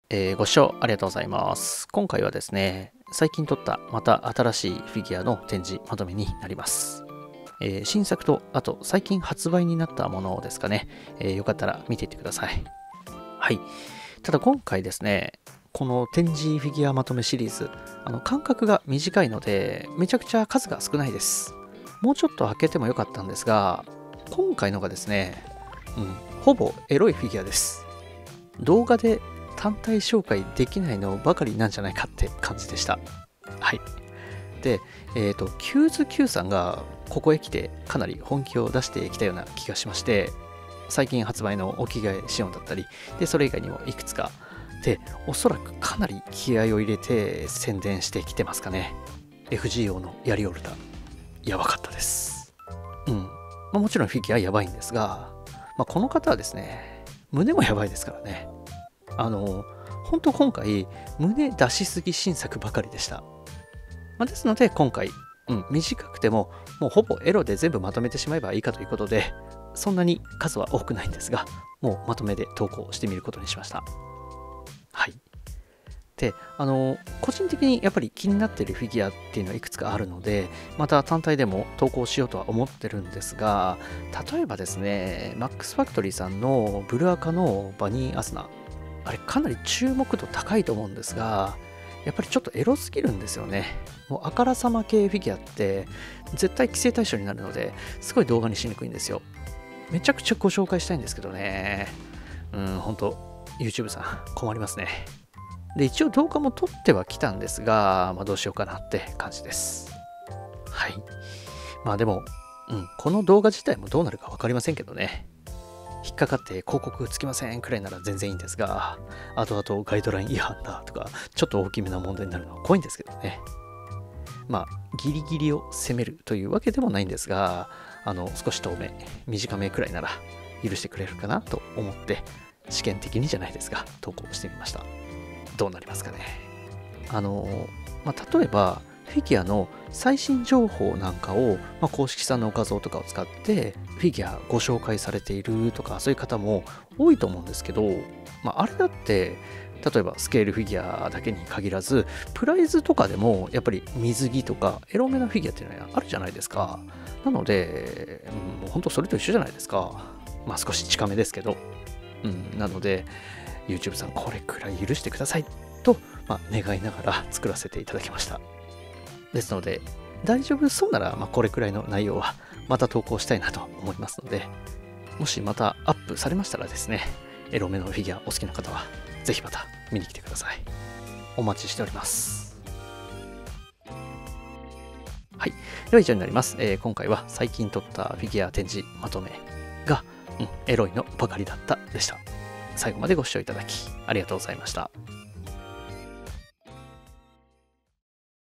ご視聴ありがとうございます。今回はですね、最近撮ったまた新しいフィギュアの展示まとめになります。新作と、あと最近発売になったものですかね。よかったら見ていってください。はい。ただ今回ですね、この展示フィギュアまとめシリーズ、間隔が短いので、めちゃくちゃ数が少ないです。もうちょっと開けてもよかったんですが、今回のがですね、ほぼエロいフィギュアです。動画で単体紹介できないのばかりなんじゃないかって感じでした。はい。で、キューズ Q さんがここへ来てかなり本気を出してきたような気がしまして、最近発売のお着替え仕様だったり、で、それ以外にもいくつか、で、おそらくかなり気合を入れて宣伝してきてますかね。FGO のヤリオルタ、やばかったです。もちろんフィギュアやばいんですが、この方はですね、胸もやばいですからね。本当今回、胸出しすぎ新作ばかりでした。ですので、今回、短くても、もうほぼエロで全部まとめてしまえばいいかということで、そんなに数は多くないんですが、もうまとめで投稿してみることにしました。はい。で、個人的にやっぱり気になっているフィギュアっていうのはいくつかあるので、また単体でも投稿しようとは思ってるんですが、例えばですね、マックスファクトリーさんのブルアカのバニーアスナ、あれかなり注目度高いと思うんですが、やっぱりちょっとエロすぎるんですよね。もうあからさま系フィギュアって絶対規制対象になるので、すごい動画にしにくいんですよ。めちゃくちゃご紹介したいんですけどね。ほんと YouTube さん困りますね。で、一応動画も撮ってはきたんですが、どうしようかなって感じです。はい。でも、この動画自体もどうなるか分かりませんけどね。引っかかって広告つきませんくらいなら全然いいんですが、後々ガイドライン違反だとか、ちょっと大きめな問題になるのは怖いんですけどね。ギリギリを攻めるというわけでもないんですが、少し遠め、短めくらいなら許してくれるかなと思って、試験的にじゃないですが、投稿してみました。どうなりますかね。例えば、フィギュアの最新情報なんかを、公式さんの画像とかを使ってフィギュアご紹介されているとかそういう方も多いと思うんですけど、あれだって例えばスケールフィギュアだけに限らずプライズとかでもやっぱり水着とかエロめなフィギュアっていうのはあるじゃないですか。なので、もう本当それと一緒じゃないですか。少し近めですけど、なので YouTube さんこれくらい許してくださいと、願いながら作らせていただきました。ですので、大丈夫そうなら、これくらいの内容はまた投稿したいなと思いますので、もしまたアップされましたらですね、エロめのフィギュアお好きな方は、ぜひまた見に来てください。お待ちしております。はい。では以上になります。今回は最近撮ったフィギュア展示まとめが、エロいのばかりだったでした。最後までご視聴いただきありがとうございました。